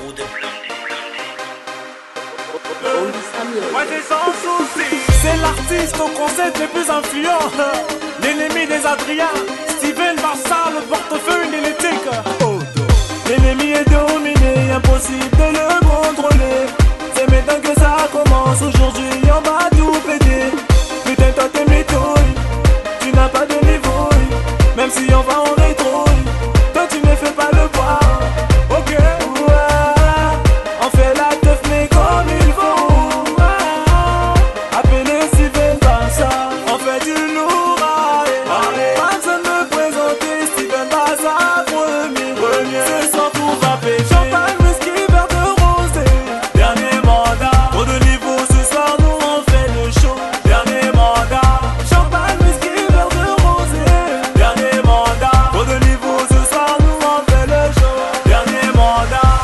Ouais, c'est sans souci. C'est l'artiste au concept le plus influent. L'ennemi des Adriens, Steven Barça, le portefeuille l'électrique. L'ennemi est dominé, impossible de le contrôler. C'est maintenant que ça commence, aujourd'hui on va tout péter. Putain toi t'es méthode, tu n'as pas de niveau. Même si on va en rétro, toi tu ne fais pas le poids. Ok, ouais, on fait la teuf mais comme il faut. Appelez Steven Barça, on fait du lourd. Pas besoin de me présenter, Steven Barça premier. Ce soir tout va péter. Champagne, whisky, verre de rosé. Dernier mandat, trop de niveau ce soir nous on fait le show. Dernier mandat, champagne, whisky, verre de rosé. Dernier mandat, trop de niveau ce soir nous on fait le show. Dernier mandat.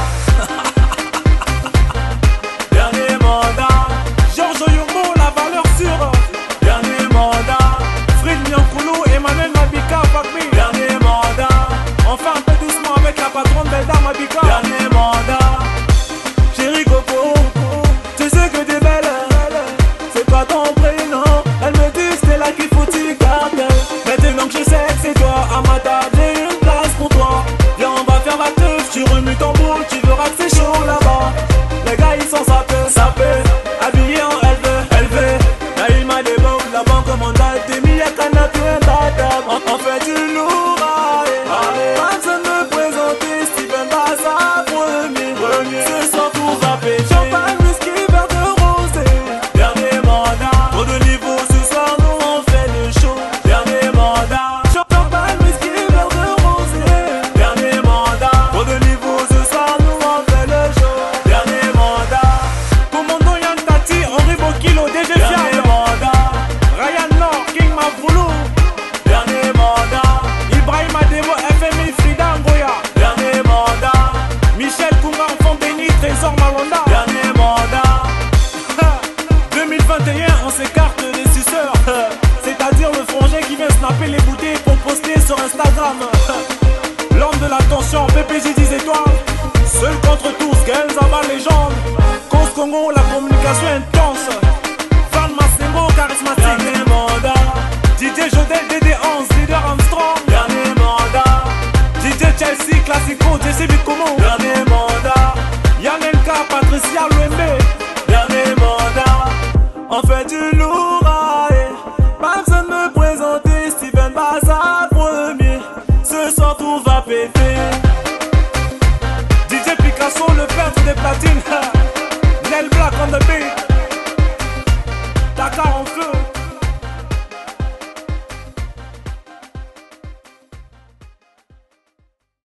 Dernier mandat, Georges Yombo, la valeur sûre. Dernier mandat, Frid Nyankoulou, Emmanuel Mabika, Fakbi. Dernier mandat, on fait un peu doucement avec la patronne Belda Mabika. Dernier mandat, chérie Coco, tu sais que t'es belle. C'est pas ton prénom, elle me dit c'est là qu'il faut t'y garder. Maintenant que je sais que c'est toi, à ma table j'ai une place pour toi. Viens on va faire la teuf, tu remues ton boule, tu verras que c'est chaud là-bas. Les gars ils sont sapés, habillés en LV. Naïma des bombes, la banque mondiale, t'es mis à canapé, on fait du lourd. Pas besoin de me présenter, Steven Barça premier. Ce soir tout va péter. Champagne, whisky, verre de rosé. Dernier mandat, trop de niveau ce soir nous on fait le show. Dernier mandat, champagne, whisky, verre de rosé. Dernier mandat, trop de niveau ce soir nous on fait le show. Dernier mandat, commandant Yann Tati, Henri Bokilo, DG Fiable. Dernier mandat, Ryan Nord, King Mavoulou. Dernier mandat, Ibrahim Ademo, FMI, Frida Ngoya. Dernier mandat, Michel Kouma, Enfant Béni, Trésor Malonda. Dernier mandat, 2021, on s'écarte des suceurs. C'est-à-dire le frangin qui vient snapper les bouteilles pour poster sur Instagram. L'homme de l'attention, PPJ 10 étoiles. Seul contre tous, Gaël Zaba, légende. Cause Congo, la communication intense. Van Massengo, charismatique. Dernier mandat, DJ Jodel, DD11, leader Armstrong. Dernier mandat, DJ Chelsea, Classico, JC Bikomo. Dernier mandat, Yann Elka, Patricia Louembe. Dernier mandat, on fait du lourd. Pas besoin de me présenter, Steven Barça premier. Ce soir tout va péter. DJ Picasso, le peintre des platines. Nel Black on the beat.